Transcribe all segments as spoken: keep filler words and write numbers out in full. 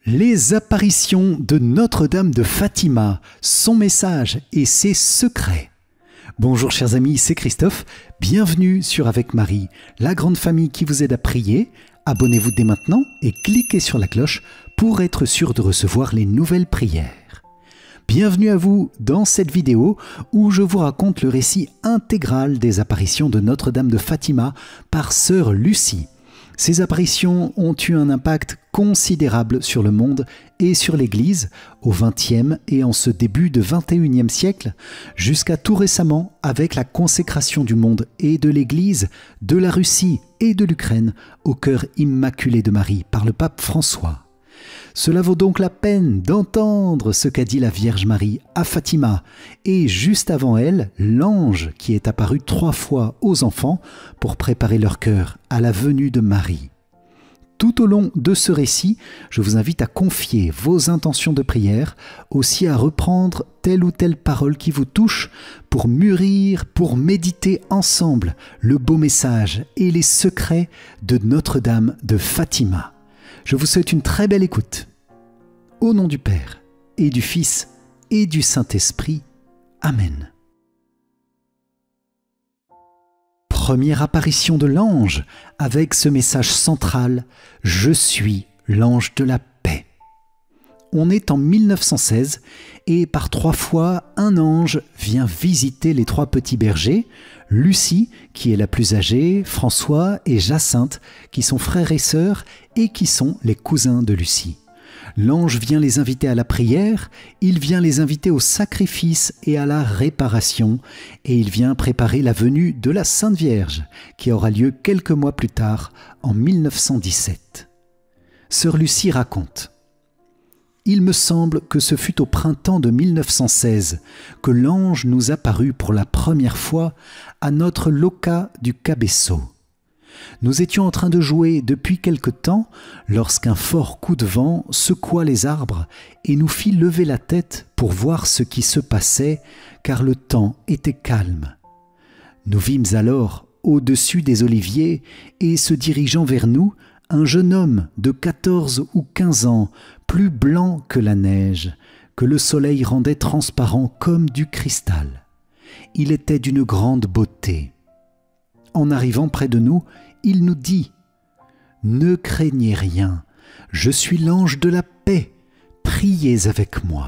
Les apparitions de Notre-Dame de Fatima, son message et ses secrets. Bonjour chers amis, c'est Christophe, bienvenue sur Avec Marie, la grande famille qui vous aide à prier. Abonnez-vous dès maintenant et cliquez sur la cloche pour être sûr de recevoir les nouvelles prières. Bienvenue à vous dans cette vidéo où je vous raconte le récit intégral des apparitions de Notre-Dame de Fatima par sœur Lucie. Ces apparitions ont eu un impact considérable sur le monde et sur l'Église au vingtième et en ce début de vingt et unième siècle, jusqu'à tout récemment avec la consécration du monde et de l'Église, de la Russie et de l'Ukraine au cœur immaculé de Marie par le pape François. Cela vaut donc la peine d'entendre ce qu'a dit la Vierge Marie à Fatima et juste avant elle, l'ange qui est apparu trois fois aux enfants pour préparer leur cœur à la venue de Marie. Tout au long de ce récit, je vous invite à confier vos intentions de prière, aussi à reprendre telle ou telle parole qui vous touche pour mûrir, pour méditer ensemble le beau message et les secrets de Notre-Dame de Fatima. Je vous souhaite une très belle écoute. Au nom du Père, et du Fils, et du Saint-Esprit. Amen. Première apparition de l'ange, avec ce message central « Je suis l'ange de la paix ». On est en mille neuf cent seize, et par trois fois, un ange vient visiter les trois petits bergers, Lucie, qui est la plus âgée, François et Jacinthe, qui sont frères et sœurs et qui sont les cousins de Lucie. L'ange vient les inviter à la prière, il vient les inviter au sacrifice et à la réparation, et il vient préparer la venue de la Sainte Vierge, qui aura lieu quelques mois plus tard, en mille neuf cent dix-sept. Sœur Lucie raconte: il me semble que ce fut au printemps de mille neuf cent seize que l'ange nous apparut pour la première fois à notre loca du Cabeço. Nous étions en train de jouer depuis quelque temps lorsqu'un fort coup de vent secoua les arbres et nous fit lever la tête pour voir ce qui se passait, car le temps était calme. Nous vîmes alors, au-dessus des oliviers et se dirigeant vers nous, un jeune homme de quatorze ou quinze ans, plus blanc que la neige, que le soleil rendait transparent comme du cristal. Il était d'une grande beauté. En arrivant près de nous, il nous dit « Ne craignez rien, je suis l'ange de la paix, priez avec moi. »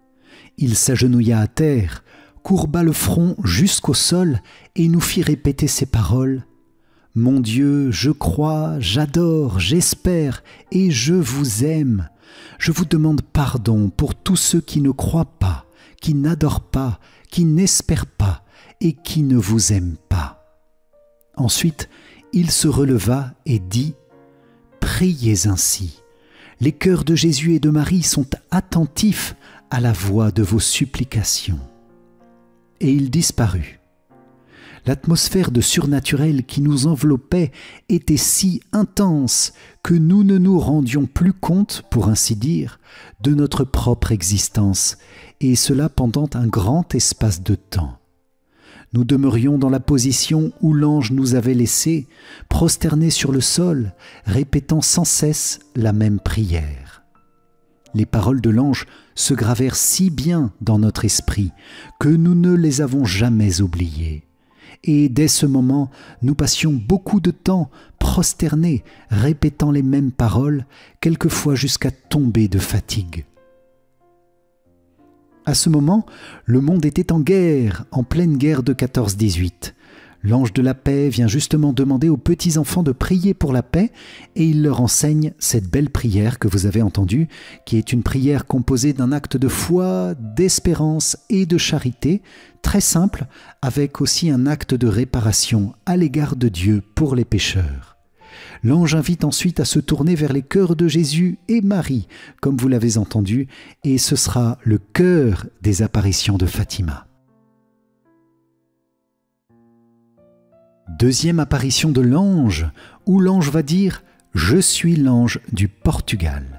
Il s'agenouilla à terre, courba le front jusqu'au sol et nous fit répéter ces paroles « Mon Dieu, je crois, j'adore, j'espère et je vous aime. Je vous demande pardon pour tous ceux qui ne croient pas, qui n'adorent pas, qui n'espèrent pas et qui ne vous aiment pas. » Ensuite, il se releva et dit « Priez ainsi. Les cœurs de Jésus et de Marie sont attentifs à la voix de vos supplications. » Et il disparut. L'atmosphère de surnaturel qui nous enveloppait était si intense que nous ne nous rendions plus compte, pour ainsi dire, de notre propre existence, et cela pendant un grand espace de temps. Nous demeurions dans la position où l'ange nous avait laissés, prosternés sur le sol, répétant sans cesse la même prière. Les paroles de l'ange se gravèrent si bien dans notre esprit que nous ne les avons jamais oubliées. Et dès ce moment, nous passions beaucoup de temps prosternés, répétant les mêmes paroles, quelquefois jusqu'à tomber de fatigue. À ce moment, le monde était en guerre, en pleine guerre de quatorze dix-huit. L'ange de la paix vient justement demander aux petits-enfants de prier pour la paix et il leur enseigne cette belle prière que vous avez entendue, qui est une prière composée d'un acte de foi, d'espérance et de charité, très simple, avec aussi un acte de réparation à l'égard de Dieu pour les pécheurs. L'ange invite ensuite à se tourner vers les cœurs de Jésus et Marie, comme vous l'avez entendu, et ce sera le cœur des apparitions de Fatima. Deuxième apparition de l'ange, où l'ange va dire « Je suis l'ange du Portugal ».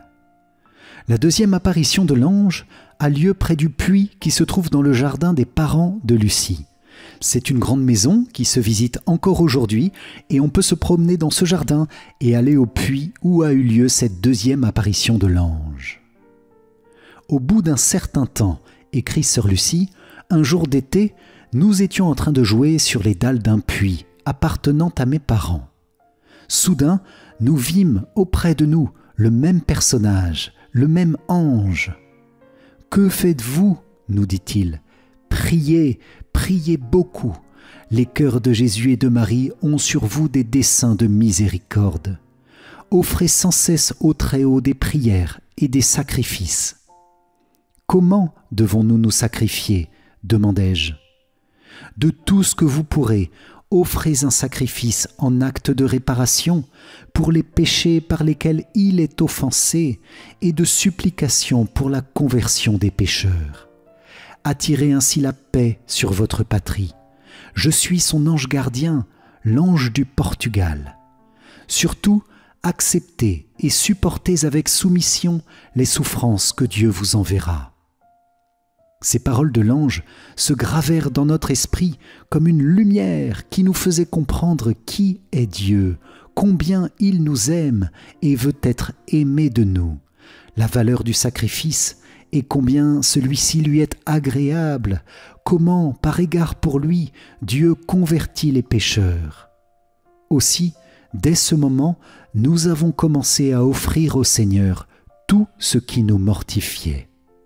La deuxième apparition de l'ange a lieu près du puits qui se trouve dans le jardin des parents de Lucie. C'est une grande maison qui se visite encore aujourd'hui et on peut se promener dans ce jardin et aller au puits où a eu lieu cette deuxième apparition de l'ange. Au bout d'un certain temps, écrit Sœur Lucie, un jour d'été, nous étions en train de jouer sur les dalles d'un puits appartenant à mes parents. Soudain, nous vîmes auprès de nous le même personnage, le même ange. « Que faites-vous » nous dit-il. « Priez, priez beaucoup. Les cœurs de Jésus et de Marie ont sur vous des desseins de miséricorde. Offrez sans cesse au Très-Haut des prières et des sacrifices. » « Comment devons-nous nous sacrifier ?» demandai-je. « De tout ce que vous pourrez, offrez un sacrifice en acte de réparation pour les péchés par lesquels il est offensé et de supplication pour la conversion des pécheurs. Attirez ainsi la paix sur votre patrie. Je suis son ange gardien, l'ange du Portugal. Surtout, acceptez et supportez avec soumission les souffrances que Dieu vous enverra. » Ces paroles de l'ange se gravèrent dans notre esprit comme une lumière qui nous faisait comprendre qui est Dieu, combien il nous aime et veut être aimé de nous, la valeur du sacrifice et combien celui-ci lui est agréable, comment, par égard pour lui, Dieu convertit les pécheurs. Aussi, dès ce moment, nous avons commencé à offrir au Seigneur tout ce qui nous mortifiait.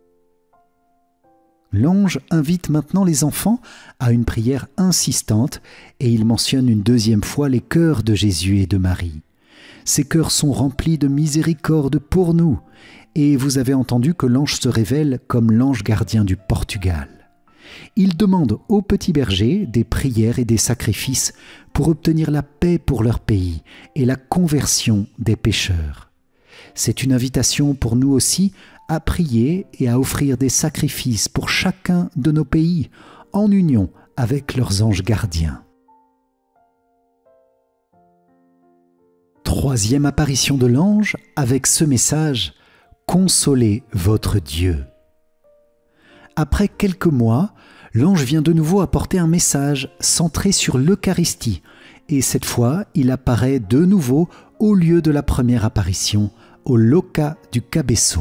L'ange invite maintenant les enfants à une prière insistante et il mentionne une deuxième fois les cœurs de Jésus et de Marie. Ces cœurs sont remplis de miséricorde pour nous et vous avez entendu que l'ange se révèle comme l'ange gardien du Portugal. Il demande aux petits bergers des prières et des sacrifices pour obtenir la paix pour leur pays et la conversion des pécheurs. C'est une invitation pour nous aussi à prier et à offrir des sacrifices pour chacun de nos pays, en union avec leurs anges gardiens. Troisième apparition de l'ange avec ce message « Consolez votre Dieu ». Après quelques mois, l'ange vient de nouveau apporter un message centré sur l'Eucharistie, et cette fois, il apparaît de nouveau au lieu de la première apparition, au loca du Cabeço.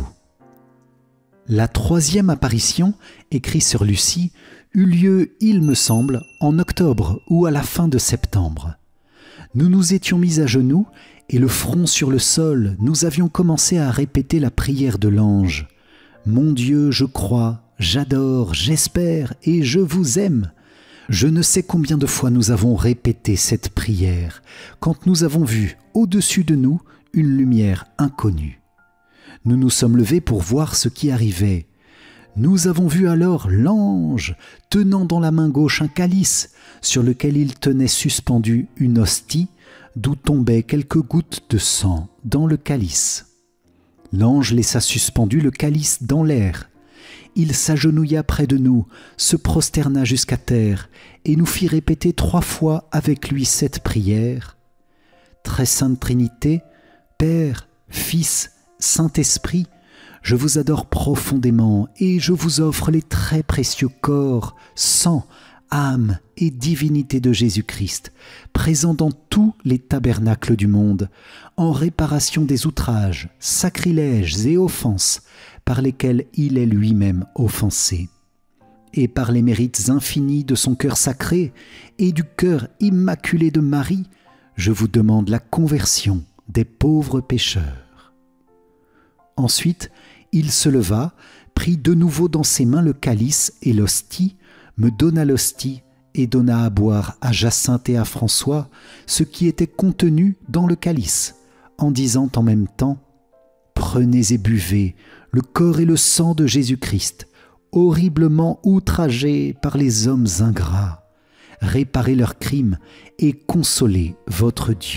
La troisième apparition, écrit sur Lucie, eut lieu, il me semble, en octobre ou à la fin de septembre. Nous nous étions mis à genoux et le front sur le sol, nous avions commencé à répéter la prière de l'ange. « Mon Dieu, je crois, j'adore, j'espère et je vous aime ». Je ne sais combien de fois nous avons répété cette prière quand nous avons vu au-dessus de nous une lumière inconnue. Nous nous sommes levés pour voir ce qui arrivait. Nous avons vu alors l'ange tenant dans la main gauche un calice sur lequel il tenait suspendue une hostie d'où tombaient quelques gouttes de sang dans le calice. L'ange laissa suspendu le calice dans l'air. Il s'agenouilla près de nous, se prosterna jusqu'à terre et nous fit répéter trois fois avec lui cette prière. Très sainte Trinité, Père, Fils, Saint-Esprit, je vous adore profondément et je vous offre les très précieux corps, sang, âme et divinité de Jésus-Christ, présents dans tous les tabernacles du monde, en réparation des outrages, sacrilèges et offenses par lesquels il est lui-même offensé. Et par les mérites infinis de son cœur sacré et du cœur immaculé de Marie, je vous demande la conversion des pauvres pécheurs. Ensuite, il se leva, prit de nouveau dans ses mains le calice et l'hostie, me donna l'hostie et donna à boire à Jacinthe et à François ce qui était contenu dans le calice, en disant en même temps « Prenez et buvez le corps et le sang de Jésus-Christ, horriblement outragés par les hommes ingrats. Réparez leurs crimes et consolez votre Dieu. »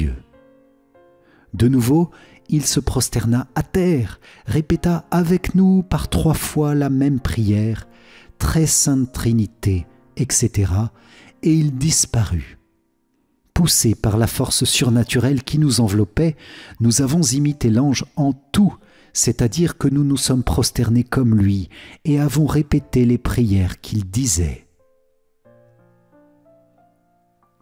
De nouveau, il se prosterna à terre, répéta avec nous par trois fois la même prière, Très Sainte Trinité, et cetera, et il disparut. Poussés par la force surnaturelle qui nous enveloppait, nous avons imité l'ange en tout, c'est-à-dire que nous nous sommes prosternés comme lui et avons répété les prières qu'il disait.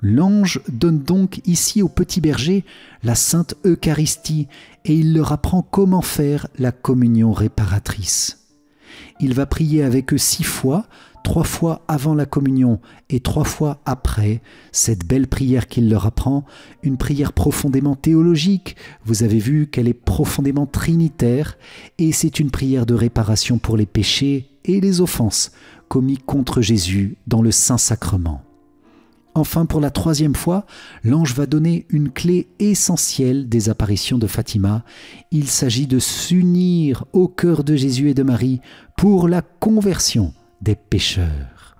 L'ange donne donc ici au petit berger la Sainte Eucharistie et il leur apprend comment faire la communion réparatrice. Il va prier avec eux six fois, trois fois avant la communion et trois fois après, cette belle prière qu'il leur apprend, une prière profondément théologique. Vous avez vu qu'elle est profondément trinitaire et c'est une prière de réparation pour les péchés et les offenses commis contre Jésus dans le Saint-Sacrement. Enfin, pour la troisième fois, l'ange va donner une clé essentielle des apparitions de Fatima. Il s'agit de s'unir au cœur de Jésus et de Marie pour la conversion des pécheurs.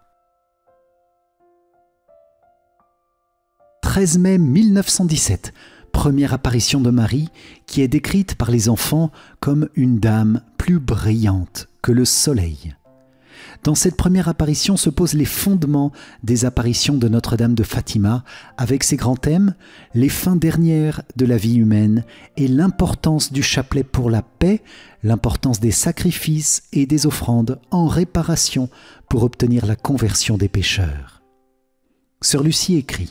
treize mai mille neuf cent dix-sept, première apparition de Marie qui est décrite par les enfants comme une dame plus brillante que le soleil. Dans cette première apparition se posent les fondements des apparitions de Notre-Dame de Fatima, avec ses grands thèmes, les fins dernières de la vie humaine et l'importance du chapelet pour la paix, l'importance des sacrifices et des offrandes en réparation pour obtenir la conversion des pécheurs. Sœur Lucie écrit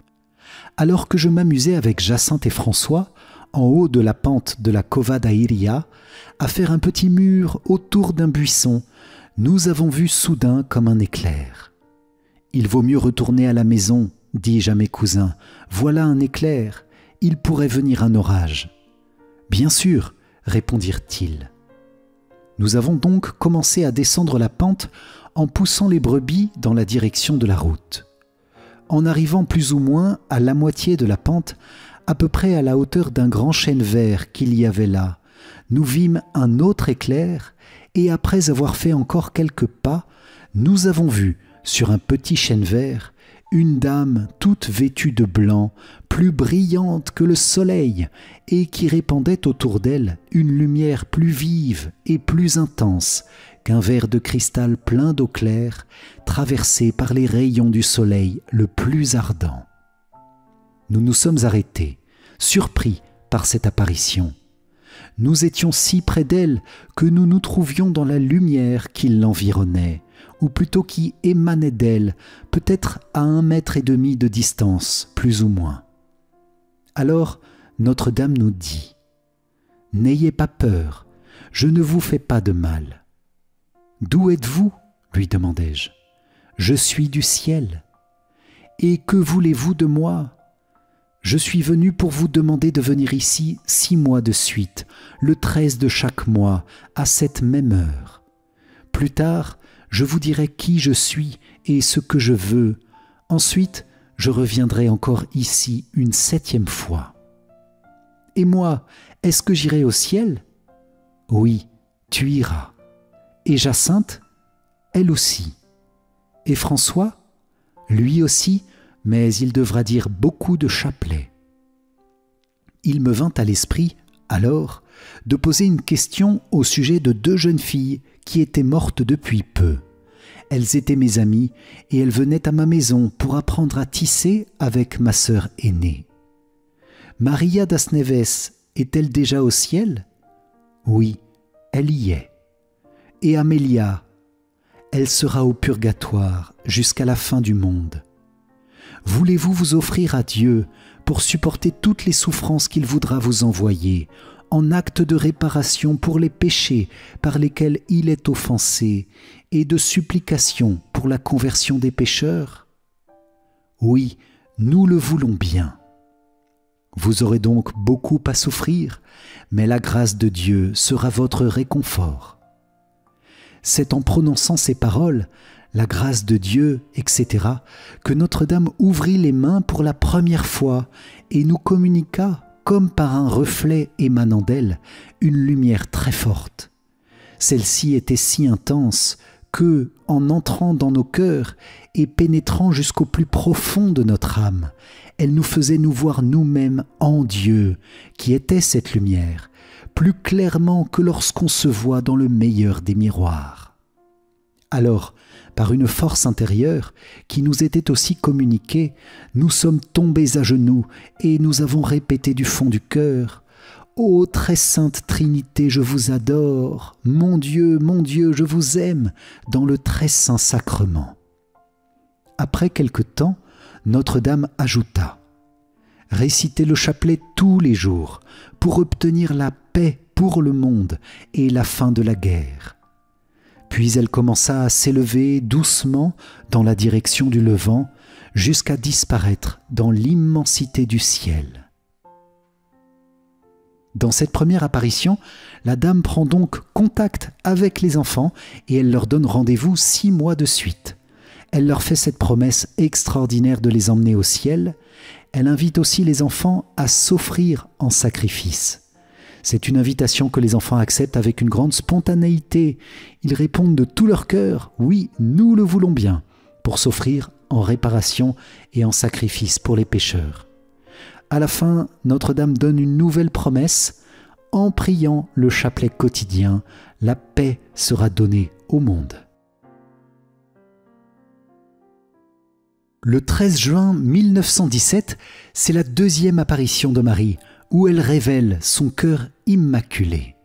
« Alors que je m'amusais avec Jacinthe et François, en haut de la pente de la Cova d'Airia, à faire un petit mur autour d'un buisson, nous avons vu soudain comme un éclair. Il vaut mieux retourner à la maison, dis-je à mes cousins. Voilà un éclair, il pourrait venir un orage. Bien sûr, répondirent-ils. Nous avons donc commencé à descendre la pente en poussant les brebis dans la direction de la route. En arrivant plus ou moins à la moitié de la pente, à peu près à la hauteur d'un grand chêne vert qu'il y avait là, nous vîmes un autre éclair et après avoir fait encore quelques pas, nous avons vu, sur un petit chêne vert, une dame toute vêtue de blanc, plus brillante que le soleil, et qui répandait autour d'elle une lumière plus vive et plus intense qu'un verre de cristal plein d'eau claire, traversé par les rayons du soleil le plus ardent. Nous nous sommes arrêtés, surpris par cette apparition. Nous étions si près d'elle que nous nous trouvions dans la lumière qui l'environnait, ou plutôt qui émanait d'elle, peut-être à un mètre et demi de distance, plus ou moins. Alors Notre-Dame nous dit « N'ayez pas peur, je ne vous fais pas de mal. »« D'où êtes-vous » lui demandai-je. « Je suis du ciel. »« Et que voulez-vous de moi ?» Je suis venu pour vous demander de venir ici six mois de suite, le treize de chaque mois, à cette même heure. Plus tard, je vous dirai qui je suis et ce que je veux. Ensuite, je reviendrai encore ici une septième fois. Et moi, est-ce que j'irai au ciel? Oui, tu iras. Et Jacinthe? Elle aussi. Et François? Lui aussi, mais il devra dire beaucoup de chapelets. Il me vint à l'esprit, alors, de poser une question au sujet de deux jeunes filles qui étaient mortes depuis peu. Elles étaient mes amies et elles venaient à ma maison pour apprendre à tisser avec ma sœur aînée. Maria das Neves est-elle déjà au ciel? Oui, elle y est. Et Amélia? Elle sera au purgatoire jusqu'à la fin du monde. Voulez-vous vous offrir à Dieu pour supporter toutes les souffrances qu'il voudra vous envoyer, en acte de réparation pour les péchés par lesquels il est offensé, et de supplication pour la conversion des pécheurs? Oui, nous le voulons bien. Vous aurez donc beaucoup à souffrir, mais la grâce de Dieu sera votre réconfort. C'est en prononçant ces paroles, la grâce de Dieu, et cetera, que Notre-Dame ouvrit les mains pour la première fois et nous communiqua, comme par un reflet émanant d'elle, une lumière très forte. Celle-ci était si intense que, en entrant dans nos cœurs et pénétrant jusqu'au plus profond de notre âme, elle nous faisait nous voir nous-mêmes en Dieu, qui était cette lumière, plus clairement que lorsqu'on se voit dans le meilleur des miroirs. Alors, par une force intérieure qui nous était aussi communiquée, nous sommes tombés à genoux et nous avons répété du fond du cœur « Ô très sainte Trinité, je vous adore, mon Dieu, mon Dieu, je vous aime, dans le très saint sacrement. » Après quelque temps, Notre-Dame ajouta « Récitez le chapelet tous les jours pour obtenir la paix pour le monde et la fin de la guerre. » Puis elle commença à s'élever doucement dans la direction du levant jusqu'à disparaître dans l'immensité du ciel. Dans cette première apparition, la dame prend donc contact avec les enfants et elle leur donne rendez-vous six mois de suite. Elle leur fait cette promesse extraordinaire de les emmener au ciel. Elle invite aussi les enfants à s'offrir en sacrifice. C'est une invitation que les enfants acceptent avec une grande spontanéité. Ils répondent de tout leur cœur « Oui, nous le voulons bien » pour s'offrir en réparation et en sacrifice pour les pécheurs. À la fin, Notre-Dame donne une nouvelle promesse. En priant le chapelet quotidien, la paix sera donnée au monde. Le treize juin mille neuf cent dix-sept, c'est la deuxième apparition de Marie, où elle révèle son cœur immaculé.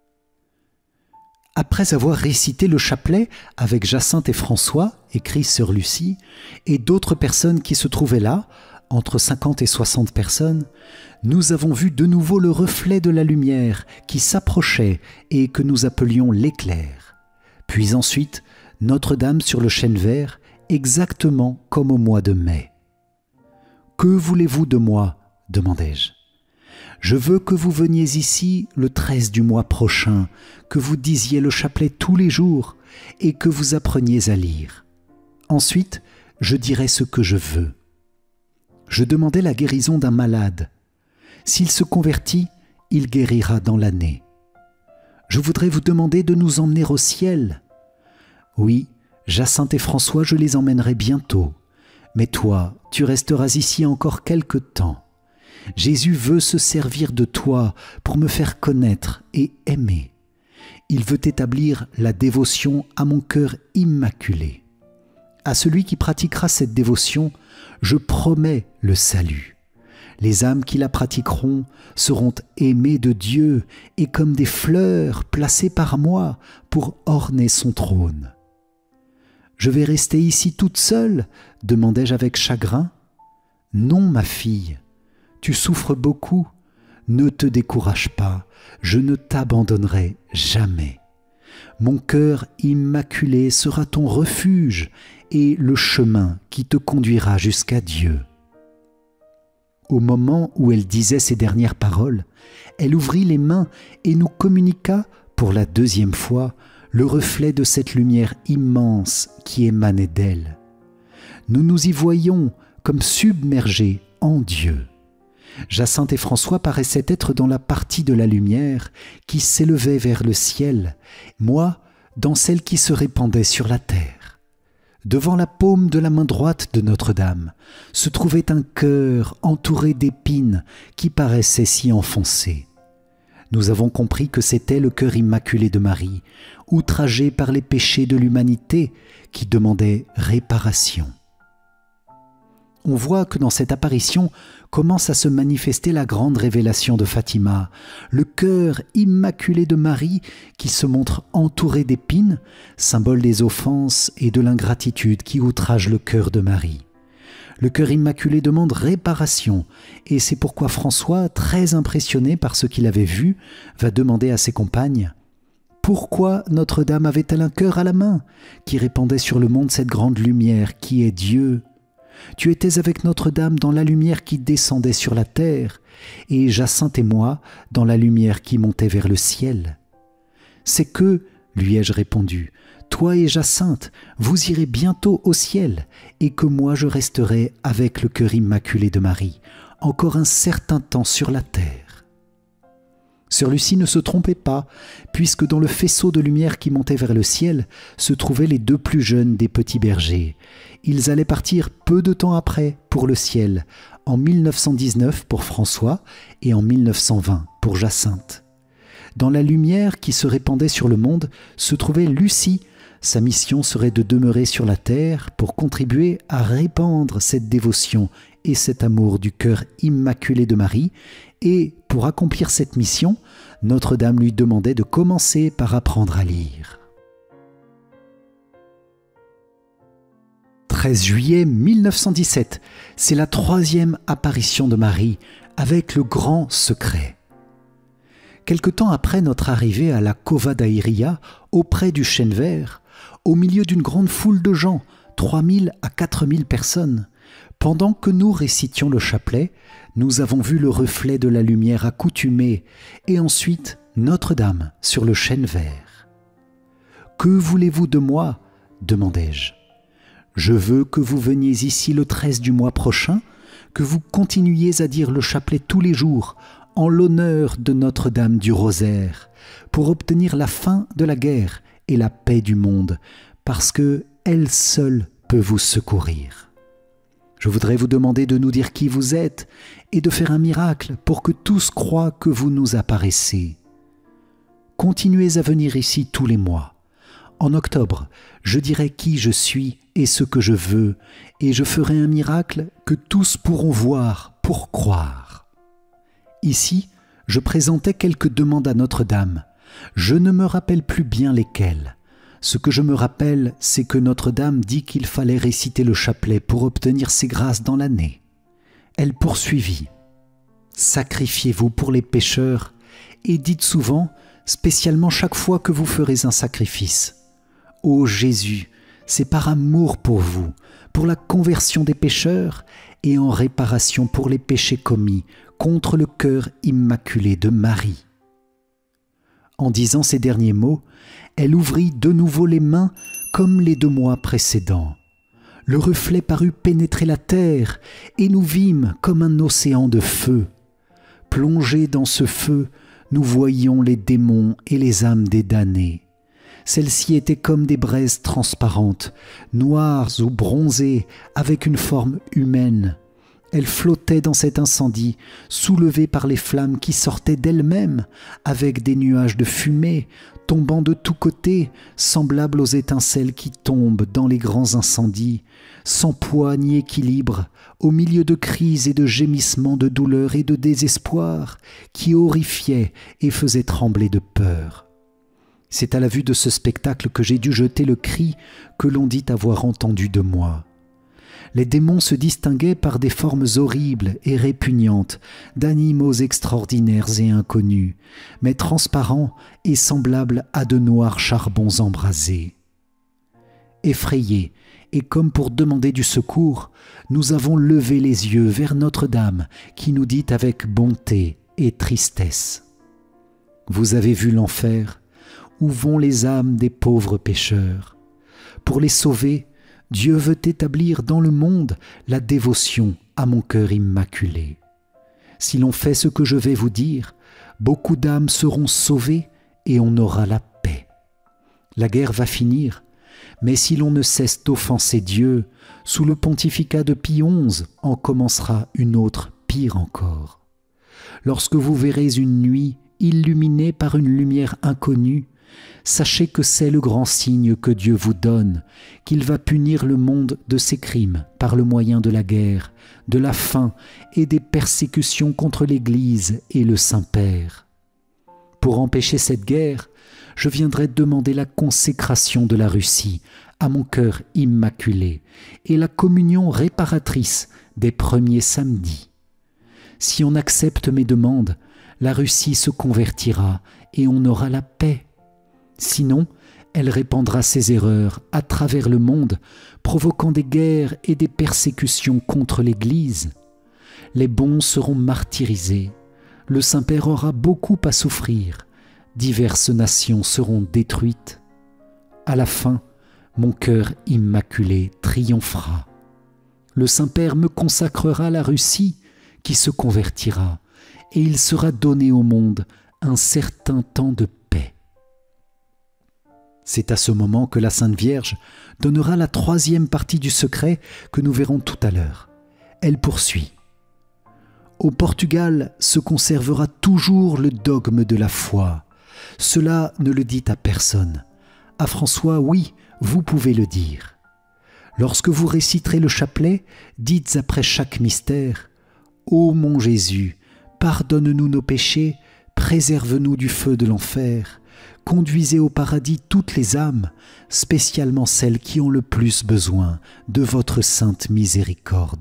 Après avoir récité le chapelet avec Jacinthe et François, écrit sur Lucie, et d'autres personnes qui se trouvaient là, entre cinquante et soixante personnes, nous avons vu de nouveau le reflet de la lumière qui s'approchait et que nous appelions l'éclair. Puis ensuite, Notre-Dame sur le chêne vert, exactement comme au mois de mai. « Que voulez-vous de moi ?» demandai-je. « Je veux que vous veniez ici le treize du mois prochain, que vous disiez le chapelet tous les jours et que vous appreniez à lire. Ensuite, je dirai ce que je veux. » Je demandai la guérison d'un malade. S'il se convertit, il guérira dans l'année. Je voudrais vous demander de nous emmener au ciel. Oui, Jacinthe et François, je les emmènerai bientôt. Mais toi, tu resteras ici encore quelque temps. Jésus veut se servir de toi pour me faire connaître et aimer. Il veut établir la dévotion à mon cœur immaculé. À celui qui pratiquera cette dévotion, je promets le salut. Les âmes qui la pratiqueront seront aimées de Dieu et comme des fleurs placées par moi pour orner son trône. « Je vais rester ici toute seule ?» demandai-je avec chagrin. « Non, ma fille, tu souffres beaucoup. Ne te décourage pas, je ne t'abandonnerai jamais. Mon cœur immaculé sera ton refuge et le chemin qui te conduira jusqu'à Dieu. » Au moment où elle disait ces dernières paroles, elle ouvrit les mains et nous communiqua, pour la deuxième fois, le reflet de cette lumière immense qui émanait d'elle. Nous nous y voyions comme submergés en Dieu. Jacinthe et François paraissaient être dans la partie de la lumière qui s'élevait vers le ciel, moi dans celle qui se répandait sur la terre. Devant la paume de la main droite de Notre-Dame se trouvait un cœur entouré d'épines qui paraissait s'y enfoncer. Nous avons compris que c'était le cœur immaculé de Marie, outragé par les péchés de l'humanité, qui demandait réparation. On voit que dans cette apparition commence à se manifester la grande révélation de Fatima, le cœur immaculé de Marie qui se montre entouré d'épines, symbole des offenses et de l'ingratitude qui outrage le cœur de Marie. Le cœur immaculé demande réparation et c'est pourquoi François, très impressionné par ce qu'il avait vu, va demander à ses compagnes « Pourquoi Notre-Dame avait-elle un cœur à la main qui répandait sur le monde cette grande lumière qui est Dieu ? Tu étais avec Notre-Dame dans la lumière qui descendait sur la terre, et Jacinthe et moi dans la lumière qui montait vers le ciel. C'est que, lui ai-je répondu, toi et Jacinthe, vous irez bientôt au ciel, et que moi je resterai avec le cœur immaculé de Marie, encore un certain temps sur la terre. Sœur Lucie ne se trompait pas, puisque dans le faisceau de lumière qui montait vers le ciel se trouvaient les deux plus jeunes des petits bergers. Ils allaient partir peu de temps après pour le ciel, en mille neuf cent dix-neuf pour François et en mille neuf cent vingt pour Jacinthe. Dans la lumière qui se répandait sur le monde se trouvait Lucie. Sa mission serait de demeurer sur la terre pour contribuer à répandre cette dévotion et cet amour du cœur immaculé de Marie, et pour accomplir cette mission, Notre-Dame lui demandait de commencer par apprendre à lire. treize juillet mille neuf cent dix-sept, c'est la troisième apparition de Marie avec le grand secret. Quelque temps après notre arrivée à la Cova da Iria, auprès du Chêne Vert, au milieu d'une grande foule de gens, trois mille à quatre mille personnes, pendant que nous récitions le chapelet, nous avons vu le reflet de la lumière accoutumée et ensuite Notre-Dame sur le Chêne Vert. « Que voulez-vous de moi ?» demandai-je. « Je veux que vous veniez ici le treize du mois prochain, que vous continuiez à dire le chapelet tous les jours en l'honneur de Notre-Dame du Rosaire, pour obtenir la fin de la guerre et la paix du monde, parce que elle seule peut vous secourir. Je voudrais vous demander de nous dire qui vous êtes et de faire un miracle pour que tous croient que vous nous apparaissez. Continuez à venir ici tous les mois. En octobre, je dirai qui je suis et ce que je veux, et je ferai un miracle que tous pourront voir pour croire. » Ici, je présentais quelques demandes à Notre-Dame. Je ne me rappelle plus bien lesquelles. Ce que je me rappelle, c'est que Notre-Dame dit qu'il fallait réciter le chapelet pour obtenir ses grâces dans l'année. Elle poursuivit. « Sacrifiez-vous pour les pécheurs et dites souvent, spécialement chaque fois que vous ferez un sacrifice. Ô Jésus, c'est par amour pour vous, pour la conversion des pécheurs et en réparation pour les péchés commis contre le cœur immaculé de Marie. » En disant ces derniers mots, elle ouvrit de nouveau les mains comme les deux mois précédents. Le reflet parut pénétrer la terre et nous vîmes comme un océan de feu. Plongés dans ce feu, nous voyions les démons et les âmes des damnés. Celles-ci étaient comme des braises transparentes, noires ou bronzées, avec une forme humaine. Elles flottaient dans cet incendie, soulevées par les flammes qui sortaient d'elles-mêmes, avec des nuages de fumée, tombant de tous côtés, semblables aux étincelles qui tombent dans les grands incendies, sans poids ni équilibre, au milieu de cris et de gémissements de douleur et de désespoir, qui horrifiaient et faisaient trembler de peur. C'est à la vue de ce spectacle que j'ai dû jeter le cri que l'on dit avoir entendu de moi. Les démons se distinguaient par des formes horribles et répugnantes, d'animaux extraordinaires et inconnus, mais transparents et semblables à de noirs charbons embrasés. Effrayés, et comme pour demander du secours, nous avons levé les yeux vers Notre-Dame, qui nous dit avec bonté et tristesse : « Vous avez vu l'enfer ? Où vont les âmes des pauvres pécheurs ? Pour les sauver, Dieu veut établir dans le monde la dévotion à mon cœur immaculé. Si l'on fait ce que je vais vous dire, beaucoup d'âmes seront sauvées et on aura la paix. La guerre va finir, mais si l'on ne cesse d'offenser Dieu, sous le pontificat de Pie onze en commencera une autre pire encore. Lorsque vous verrez une nuit illuminée par une lumière inconnue, sachez que c'est le grand signe que Dieu vous donne, qu'il va punir le monde de ses crimes par le moyen de la guerre, de la faim et des persécutions contre l'Église et le Saint-Père. Pour empêcher cette guerre, je viendrai demander la consécration de la Russie à mon cœur immaculé et la communion réparatrice des premiers samedis. Si on accepte mes demandes, la Russie se convertira et on aura la paix. Sinon, elle répandra ses erreurs à travers le monde, provoquant des guerres et des persécutions contre l'Église. Les bons seront martyrisés, le Saint-Père aura beaucoup à souffrir, diverses nations seront détruites. À la fin, mon cœur immaculé triomphera. Le Saint-Père me consacrera la Russie qui se convertira, et il sera donné au monde un certain temps de paix. C'est à ce moment que la Sainte Vierge donnera la troisième partie du secret que nous verrons tout à l'heure. Elle poursuit. Au Portugal se conservera toujours le dogme de la foi. Cela ne le dit à personne. À François, oui, vous pouvez le dire. Lorsque vous réciterez le chapelet, dites après chaque mystère : « Ô mon Jésus, pardonne-nous nos péchés, préserve-nous du feu de l'enfer, conduisez au paradis toutes les âmes, spécialement celles qui ont le plus besoin de votre sainte miséricorde. »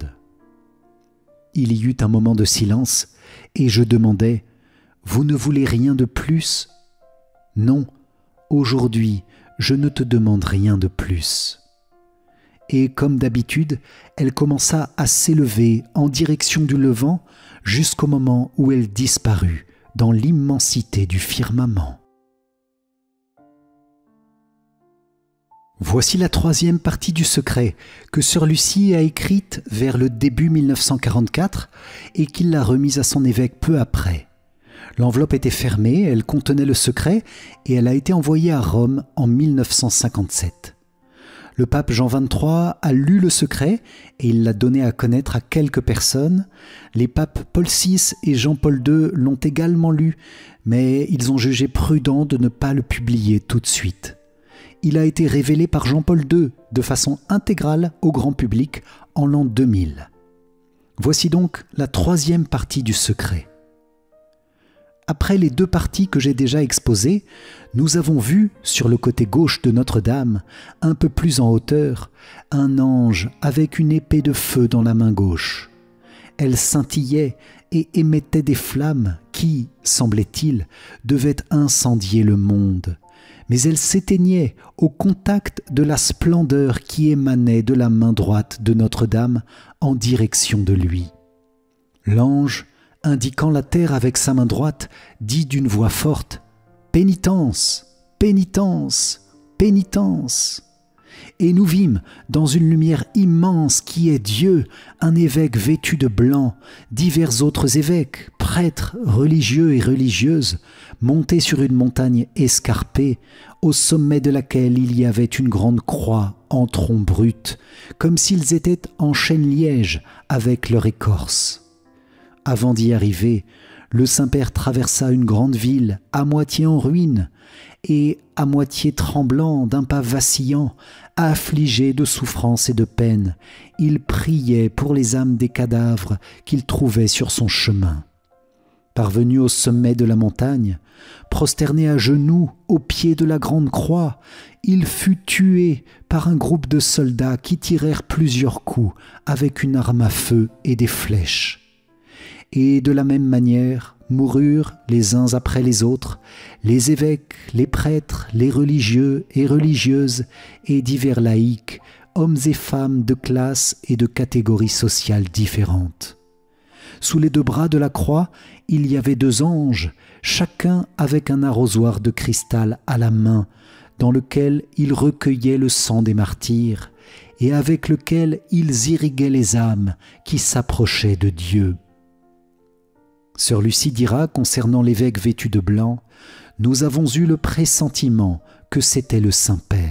Il y eut un moment de silence, et je demandai, « Vous ne voulez rien de plus ?» ?»« Non, aujourd'hui, je ne te demande rien de plus. » Et comme d'habitude, elle commença à s'élever en direction du levant jusqu'au moment où elle disparut dans l'immensité du firmament. Voici la troisième partie du secret que sœur Lucie a écrite vers le début mille neuf cent quarante-quatre et qu'il l'a remise à son évêque peu après. L'enveloppe était fermée, elle contenait le secret et elle a été envoyée à Rome en mille neuf cent cinquante-sept. Le pape Jean vingt-trois a lu le secret et il l'a donné à connaître à quelques personnes. Les papes Paul six et Jean-Paul deux l'ont également lu, mais ils ont jugé prudent de ne pas le publier tout de suite. Il a été révélé par Jean-Paul deux de façon intégrale au grand public en l'an deux mille. Voici donc la troisième partie du secret. Après les deux parties que j'ai déjà exposées, nous avons vu, sur le côté gauche de Notre-Dame, un peu plus en hauteur, un ange avec une épée de feu dans la main gauche. Elle scintillait et émettait des flammes qui, semblait-il, devaient incendier le monde. Mais elle s'éteignait au contact de la splendeur qui émanait de la main droite de Notre-Dame en direction de lui. L'ange, indiquant la terre avec sa main droite, dit d'une voix forte « Pénitence, pénitence, pénitence !» Et nous vîmes, dans une lumière immense qui est Dieu, un évêque vêtu de blanc, divers autres évêques, prêtres, religieux et religieuses, montés sur une montagne escarpée, au sommet de laquelle il y avait une grande croix en tronc brut, comme s'ils étaient en chêne-liège avec leur écorce. Avant d'y arriver, le Saint-Père traversa une grande ville, à moitié en ruine, et à moitié tremblant d'un pas vacillant, affligé de souffrance et de peine, il priait pour les âmes des cadavres qu'il trouvait sur son chemin. Parvenu au sommet de la montagne, prosterné à genoux au pied de la grande croix, il fut tué par un groupe de soldats qui tirèrent plusieurs coups avec une arme à feu et des flèches. Et de la même manière moururent les uns après les autres les évêques, les prêtres, les religieux et religieuses et divers laïcs, hommes et femmes de classes et de catégories sociales différentes. Sous les deux bras de la croix, il y avait deux anges, chacun avec un arrosoir de cristal à la main, dans lequel ils recueillaient le sang des martyrs, et avec lequel ils irriguaient les âmes qui s'approchaient de Dieu. Sœur Lucie dira concernant l'évêque vêtu de blanc, « Nous avons eu le pressentiment que c'était le Saint-Père. »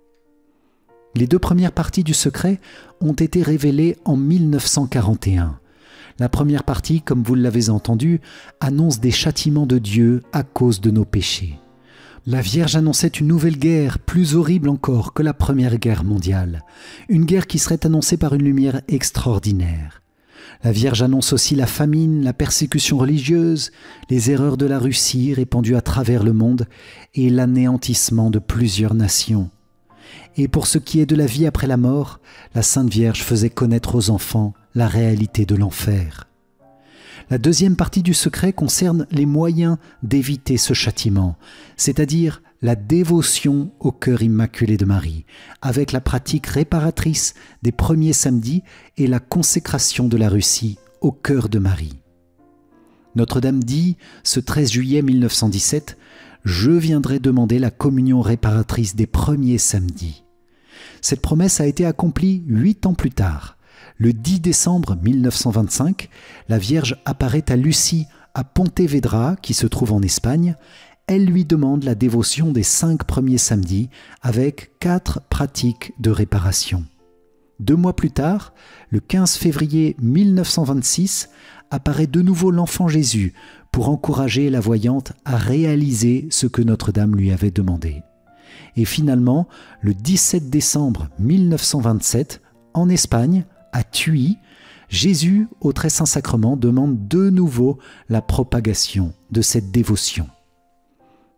Les deux premières parties du secret ont été révélées en mille neuf cent quarante et un. La première partie, comme vous l'avez entendu, annonce des châtiments de Dieu à cause de nos péchés. La Vierge annonçait une nouvelle guerre, plus horrible encore que la Première Guerre mondiale, une guerre qui serait annoncée par une lumière extraordinaire. La Vierge annonce aussi la famine, la persécution religieuse, les erreurs de la Russie répandues à travers le monde et l'anéantissement de plusieurs nations. Et pour ce qui est de la vie après la mort, la Sainte Vierge faisait connaître aux enfants la réalité de l'enfer. La deuxième partie du secret concerne les moyens d'éviter ce châtiment, c'est-à-dire la dévotion au cœur immaculé de Marie, avec la pratique réparatrice des premiers samedis et la consécration de la Russie au cœur de Marie. Notre-Dame dit, ce treize juillet mille neuf cent dix-sept, « Je viendrai demander la communion réparatrice des premiers samedis ». Cette promesse a été accomplie huit ans plus tard. Le dix décembre mille neuf cent vingt-cinq, la Vierge apparaît à Lucie à Pontevedra, qui se trouve en Espagne. Elle lui demande la dévotion des cinq premiers samedis avec quatre pratiques de réparation. Deux mois plus tard, le quinze février mille neuf cent vingt-six, apparaît de nouveau l'enfant Jésus pour encourager la voyante à réaliser ce que Notre-Dame lui avait demandé. Et finalement, le dix-sept décembre mille neuf cent vingt-sept, en Espagne, à Tuy, Jésus, au Très Saint Sacrement, demande de nouveau la propagation de cette dévotion.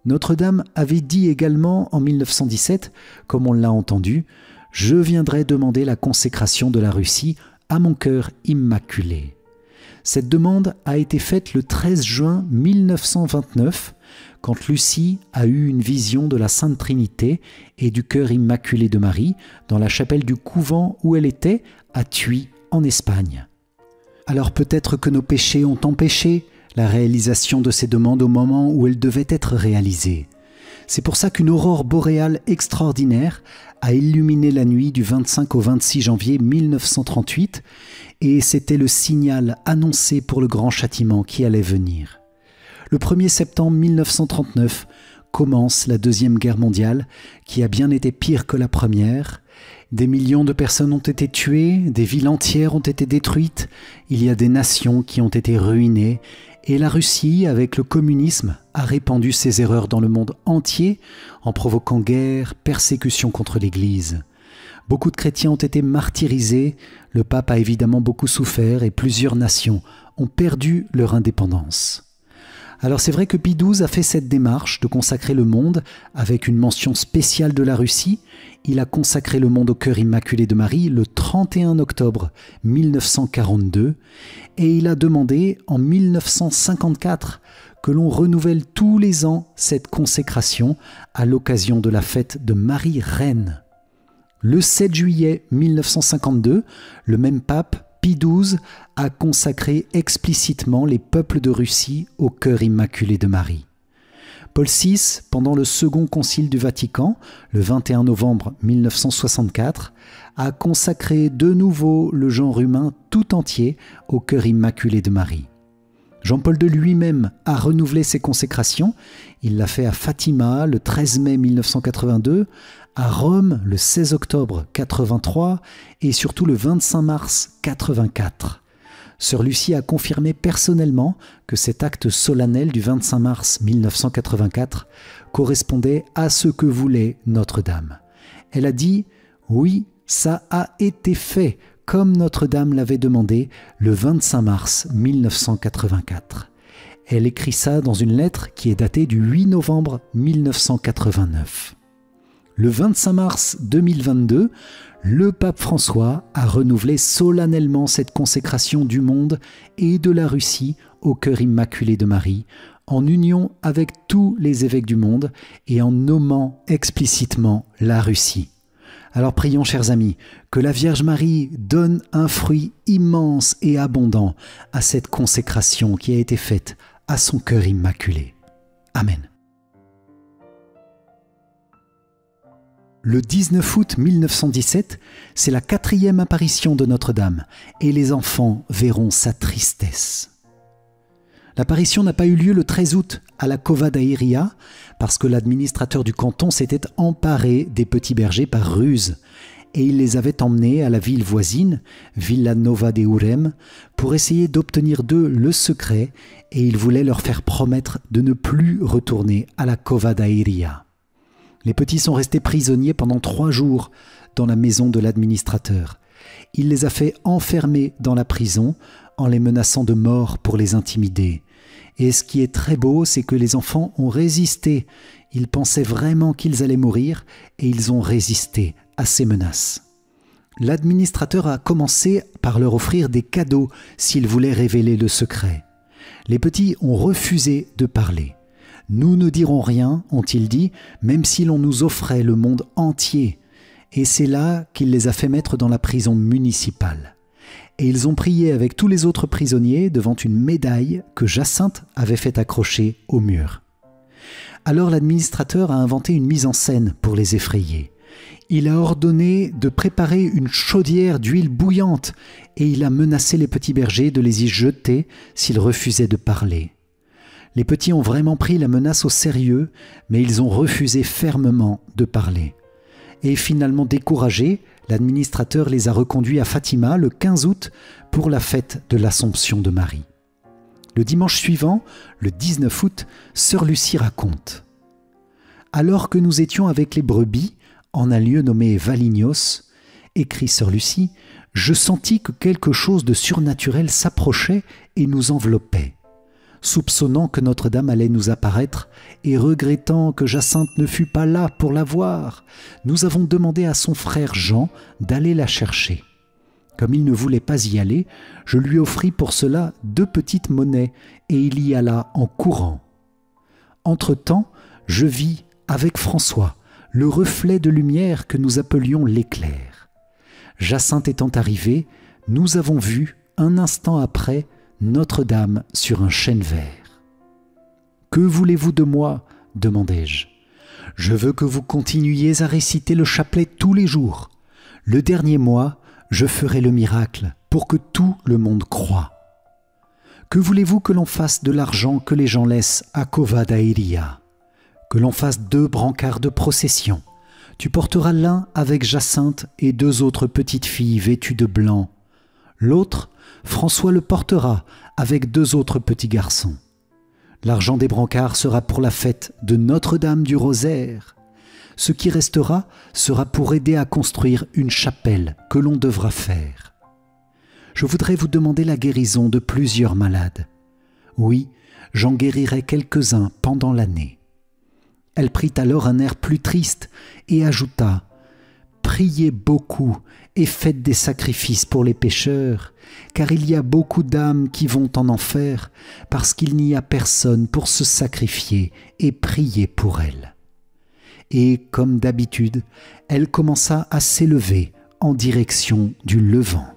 Notre-Dame avait dit également en mille neuf cent dix-sept, comme on l'a entendu, « Je viendrai demander la consécration de la Russie à mon cœur immaculé ». Cette demande a été faite le treize juin mille neuf cent vingt-neuf, quand Lucie a eu une vision de la Sainte Trinité et du cœur immaculé de Marie dans la chapelle du couvent où elle était, à Tuy, en Espagne. Alors peut-être que nos péchés ont empêché la réalisation de ces demandes au moment où elles devaient être réalisées. C'est pour ça qu'une aurore boréale extraordinaire a illuminé la nuit du vingt-cinq au vingt-six janvier mille neuf cent trente-huit, et c'était le signal annoncé pour le grand châtiment qui allait venir. Le premier septembre mille neuf cent trente-neuf commence la Deuxième Guerre mondiale, qui a bien été pire que la première. Des millions de personnes ont été tuées, des villes entières ont été détruites, il y a des nations qui ont été ruinées, et la Russie, avec le communisme, a répandu ses erreurs dans le monde entier en provoquant guerre, persécution contre l'Église. Beaucoup de chrétiens ont été martyrisés, le pape a évidemment beaucoup souffert et plusieurs nations ont perdu leur indépendance. Alors c'est vrai que Pie douze a fait cette démarche de consacrer le monde avec une mention spéciale de la Russie. Il a consacré le monde au cœur immaculé de Marie le trente et un octobre mille neuf cent quarante-deux et il a demandé en mille neuf cent cinquante-quatre que l'on renouvelle tous les ans cette consécration à l'occasion de la fête de Marie Reine. Le sept juillet mille neuf cent cinquante-deux, le même pape, Pie douze, a consacré explicitement les peuples de Russie au cœur immaculé de Marie. Paul six, pendant le second concile du Vatican, le vingt et un novembre mille neuf cent soixante-quatre, a consacré de nouveau le genre humain tout entier au cœur immaculé de Marie. Jean-Paul deux lui-même a renouvelé ses consécrations. Il l'a fait à Fatima le treize mai mille neuf cent quatre-vingt-deux, à Rome le seize octobre mille neuf cent quatre-vingt-trois et surtout le vingt-cinq mars mille neuf cent quatre-vingt-quatre. Sœur Lucie a confirmé personnellement que cet acte solennel du vingt-cinq mars mille neuf cent quatre-vingt-quatre correspondait à ce que voulait Notre-Dame. Elle a dit « Oui, ça a été fait », comme Notre-Dame l'avait demandé le vingt-cinq mars mille neuf cent quatre-vingt-quatre. Elle écrit ça dans une lettre qui est datée du huit novembre mille neuf cent quatre-vingt-neuf. Le vingt-cinq mars deux mille vingt-deux, le pape François a renouvelé solennellement cette consécration du monde et de la Russie au cœur immaculé de Marie, en union avec tous les évêques du monde et en nommant explicitement la Russie. Alors prions, chers amis, que la Vierge Marie donne un fruit immense et abondant à cette consécration qui a été faite à son cœur immaculé. Amen. Le dix-neuf août mille neuf cent dix-sept, c'est la quatrième apparition de Notre-Dame et les enfants verront sa tristesse. L'apparition n'a pas eu lieu le treize août à la Cova d'Airia parce que l'administrateur du canton s'était emparé des petits bergers par ruse et il les avait emmenés à la ville voisine, Villanova de Urem, pour essayer d'obtenir d'eux le secret et il voulait leur faire promettre de ne plus retourner à la Cova d'Airia. Les petits sont restés prisonniers pendant trois jours dans la maison de l'administrateur. Il les a fait enfermer dans la prison en les menaçant de mort pour les intimider. Et ce qui est très beau, c'est que les enfants ont résisté. Ils pensaient vraiment qu'ils allaient mourir et ils ont résisté à ces menaces. L'administrateur a commencé par leur offrir des cadeaux s'ils voulaient révéler le secret. Les petits ont refusé de parler. « Nous ne dirons rien, ont-ils dit, même si l'on nous offrait le monde entier. » Et c'est là qu'il les a fait mettre dans la prison municipale. Et ils ont prié avec tous les autres prisonniers devant une médaille que Jacinthe avait fait accrocher au mur. Alors l'administrateur a inventé une mise en scène pour les effrayer. Il a ordonné de préparer une chaudière d'huile bouillante et il a menacé les petits bergers de les y jeter s'ils refusaient de parler. Les petits ont vraiment pris la menace au sérieux, mais ils ont refusé fermement de parler. Et finalement découragés, l'administrateur les a reconduits à Fatima le quinze août pour la fête de l'Assomption de Marie. Le dimanche suivant, le dix-neuf août, sœur Lucie raconte « Alors que nous étions avec les brebis, en un lieu nommé Valignos, écrit sœur Lucie, je sentis que quelque chose de surnaturel s'approchait et nous enveloppait. soupçonnant que Notre-Dame allait nous apparaître et regrettant que Jacinthe ne fût pas là pour la voir, nous avons demandé à son frère Jean d'aller la chercher. Comme il ne voulait pas y aller, je lui offris pour cela deux petites monnaies et il y alla en courant. Entre-temps, je vis, avec François, le reflet de lumière que nous appelions l'éclair. Jacinthe étant arrivée, nous avons vu, un instant après, Notre-Dame sur un chêne vert. « Que voulez-vous de moi ?» demandai-je. « Je veux que vous continuiez à réciter le chapelet tous les jours. Le dernier mois, je ferai le miracle pour que tout le monde croie. Que voulez-vous que l'on fasse de l'argent que les gens laissent à Cova da Iria? Que l'on fasse deux brancards de procession. Tu porteras l'un avec Jacinthe et deux autres petites filles vêtues de blanc. L'autre, François le portera avec deux autres petits garçons. L'argent des brancards sera pour la fête de Notre-Dame du Rosaire. Ce qui restera sera pour aider à construire une chapelle que l'on devra faire. Je voudrais vous demander la guérison de plusieurs malades. Oui, j'en guérirai quelques-uns pendant l'année. » Elle prit alors un air plus triste et ajouta « Priez beaucoup et faites des sacrifices pour les pécheurs, car il y a beaucoup d'âmes qui vont en enfer parce qu'il n'y a personne pour se sacrifier et prier pour elles. » Et comme d'habitude, elle commença à s'élever en direction du levant.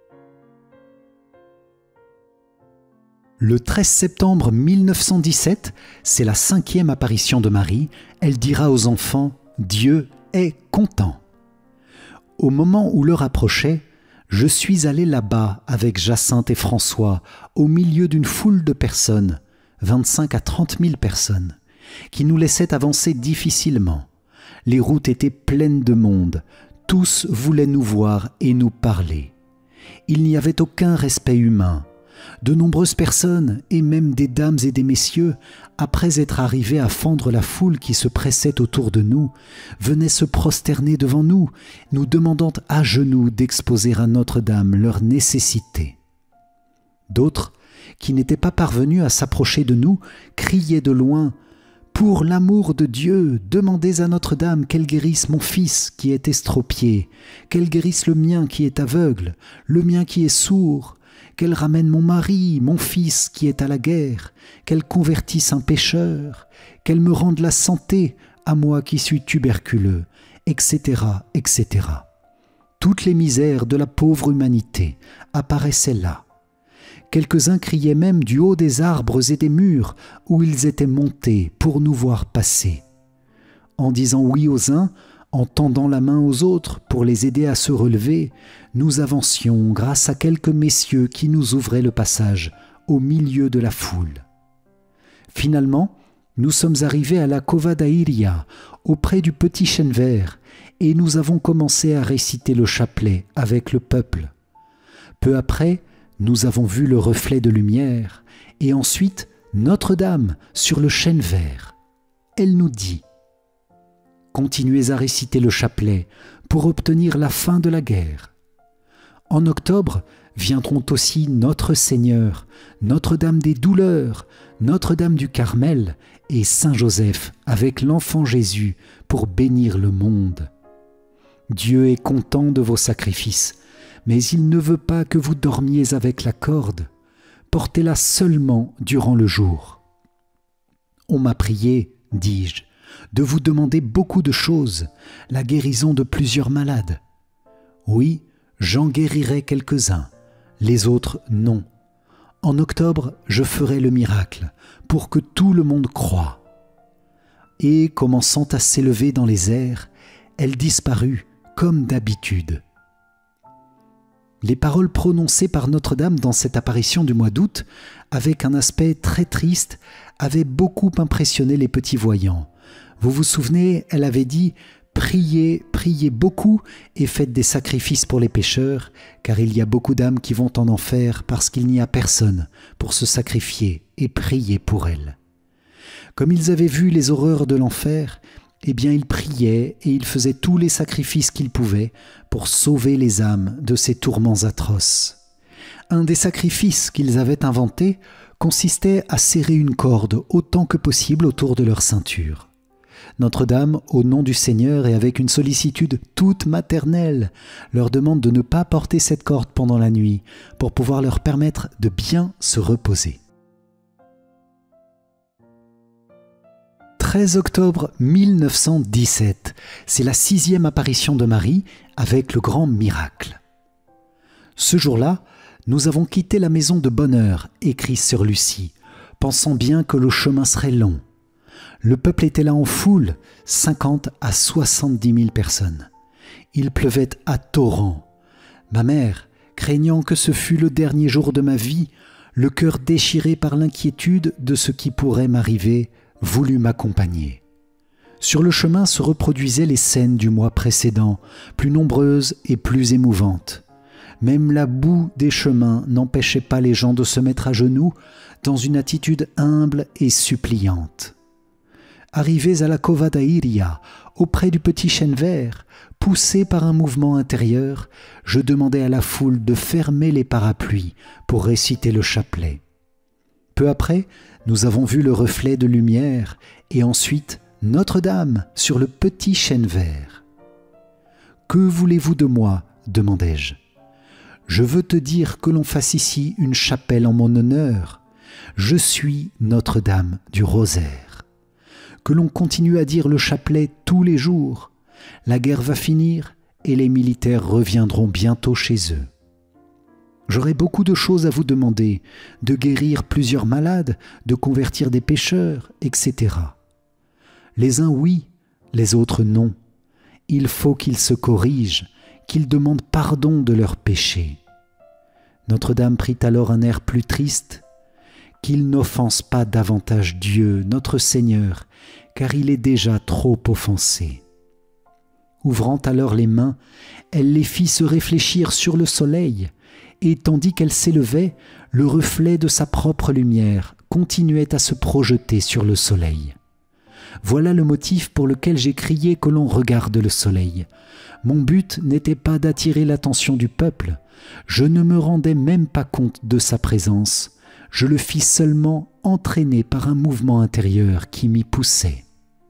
Le treize septembre mille neuf cent dix-sept, c'est la cinquième apparition de Marie. Elle dira aux enfants « Dieu est content ». Au moment où l'heure approchait, je suis allé là-bas avec Jacinthe et François, au milieu d'une foule de personnes, vingt-cinq à trente mille personnes, qui nous laissaient avancer difficilement. Les routes étaient pleines de monde, tous voulaient nous voir et nous parler. Il n'y avait aucun respect humain. De nombreuses personnes, et même des dames et des messieurs, après être arrivés à fendre la foule qui se pressait autour de nous, venaient se prosterner devant nous, nous demandant à genoux d'exposer à Notre-Dame leurs nécessités. D'autres, qui n'étaient pas parvenus à s'approcher de nous, criaient de loin « Pour l'amour de Dieu, demandez à Notre-Dame qu'elle guérisse mon fils qui est estropié, qu'elle guérisse le mien qui est aveugle, le mien qui est sourd, qu'elle ramène mon mari, mon fils qui est à la guerre, qu'elle convertisse un pécheur, qu'elle me rende la santé, à moi qui suis tuberculeux, et cetera, et cetera. Toutes les misères de la pauvre humanité apparaissaient là. Quelques-uns criaient même du haut des arbres et des murs où ils étaient montés pour nous voir passer. En disant oui aux uns, en tendant la main aux autres pour les aider à se relever, nous avancions grâce à quelques messieurs qui nous ouvraient le passage au milieu de la foule. Finalement, nous sommes arrivés à la Cova da Iria, auprès du petit chêne vert, et nous avons commencé à réciter le chapelet avec le peuple. Peu après, nous avons vu le reflet de lumière, et ensuite Notre-Dame sur le chêne vert. Elle nous dit « Continuez à réciter le chapelet pour obtenir la fin de la guerre. En octobre viendront aussi Notre Seigneur, Notre-Dame des douleurs, Notre-Dame du Carmel et Saint-Joseph avec l'enfant Jésus pour bénir le monde. Dieu est content de vos sacrifices, mais il ne veut pas que vous dormiez avec la corde. Portez-la seulement durant le jour. On m'a prié, dis-je, de vous demander beaucoup de choses, la guérison de plusieurs malades. Oui, j'en guérirai quelques-uns, les autres non. En octobre, je ferai le miracle pour que tout le monde croie. » Et commençant à s'élever dans les airs, elle disparut comme d'habitude. Les paroles prononcées par Notre-Dame dans cette apparition du mois d'août, avec un aspect très triste, avaient beaucoup impressionné les petits voyants. Vous vous souvenez, elle avait dit « Priez, priez beaucoup et faites des sacrifices pour les pécheurs, car il y a beaucoup d'âmes qui vont en enfer parce qu'il n'y a personne pour se sacrifier et prier pour elles. » Comme ils avaient vu les horreurs de l'enfer, eh bien ils priaient et ils faisaient tous les sacrifices qu'ils pouvaient pour sauver les âmes de ces tourments atroces. Un des sacrifices qu'ils avaient inventés consistait à serrer une corde autant que possible autour de leur ceinture. Notre-Dame, au nom du Seigneur et avec une sollicitude toute maternelle, leur demande de ne pas porter cette corde pendant la nuit pour pouvoir leur permettre de bien se reposer. treize octobre mille neuf cent dix-sept, c'est la sixième apparition de Marie avec le grand miracle. Ce jour-là, nous avons quitté la maison de bonne heure, écrit sœur Lucie, pensant bien que le chemin serait long. Le peuple était là en foule, cinquante à soixante-dix mille personnes. Il pleuvait à torrents. Ma mère, craignant que ce fût le dernier jour de ma vie, le cœur déchiré par l'inquiétude de ce qui pourrait m'arriver, voulut m'accompagner. Sur le chemin se reproduisaient les scènes du mois précédent, plus nombreuses et plus émouvantes. Même la boue des chemins n'empêchait pas les gens de se mettre à genoux dans une attitude humble et suppliante. Arrivés à la Cova da Iria, auprès du petit chêne vert, poussé par un mouvement intérieur, je demandai à la foule de fermer les parapluies pour réciter le chapelet. Peu après, nous avons vu le reflet de lumière et ensuite Notre-Dame sur le petit chêne vert. « Que voulez-vous de moi ?» demandai-je. « Je veux te dire que l'on fasse ici une chapelle en mon honneur. Je suis Notre-Dame du Rosaire. Que l'on continue à dire le chapelet tous les jours. La guerre va finir et les militaires reviendront bientôt chez eux. J'aurai beaucoup de choses à vous demander, de guérir plusieurs malades, de convertir des pécheurs, et cetera. Les uns oui, les autres non. Il faut qu'ils se corrigent, qu'ils demandent pardon de leurs péchés. » Notre-Dame prit alors un air plus triste. « Qu'ils n'offensent pas davantage Dieu, notre Seigneur, car il est déjà trop offensé. » Ouvrant alors les mains, elle les fit se réfléchir sur le soleil, et tandis qu'elle s'élevait, le reflet de sa propre lumière continuait à se projeter sur le soleil. Voilà le motif pour lequel j'ai crié que l'on regarde le soleil. Mon but n'était pas d'attirer l'attention du peuple, je ne me rendais même pas compte de sa présence, je le fis seulement entraîné par un mouvement intérieur qui m'y poussait.